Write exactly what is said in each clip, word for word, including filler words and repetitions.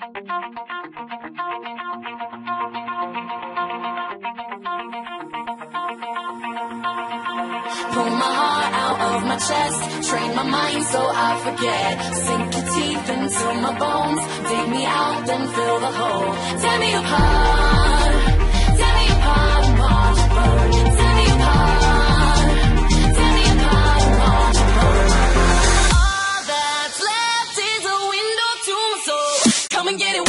Pull my heart out of my chest, train my mind so I forget. Sink your teeth into my bones, dig me out, then fill the hole. Tear me apart, tear me apart and watch it burn. Tear me apart, tear me apart and watch it burn. All that's left is a window to my soul. Come and get it.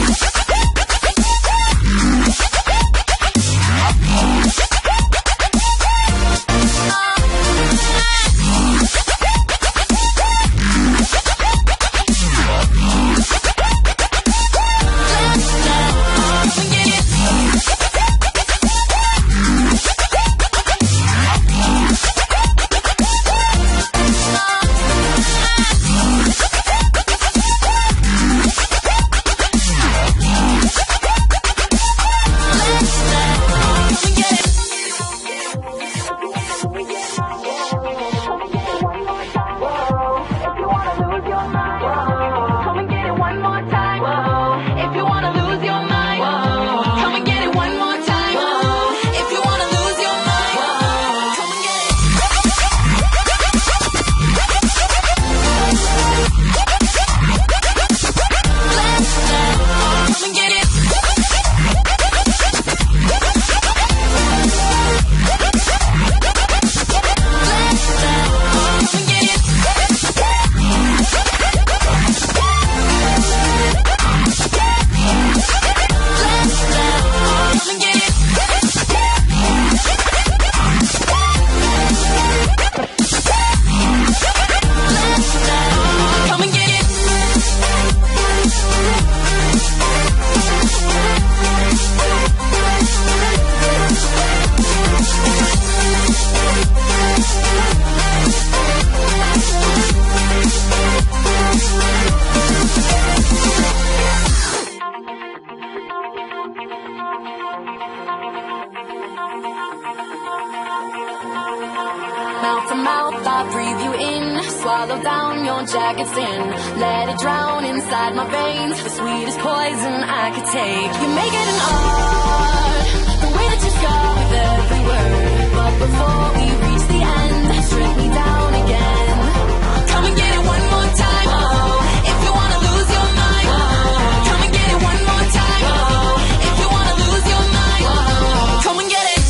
Mouth to mouth, I breathe you in. Swallow down your jagged sin. Let it drown inside my veins. The sweetest poison I could take. You make it an art, the way that you scar with every word. But before we reach the end, strip me down again. Come and get it one more time. Oh, if you wanna lose your mind. Oh, come and get it one more time. Oh, if you wanna lose your mind. Oh, come and get it.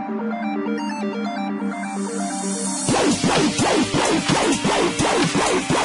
Wait, wait, wait, wait, wait, wait, wait, wait.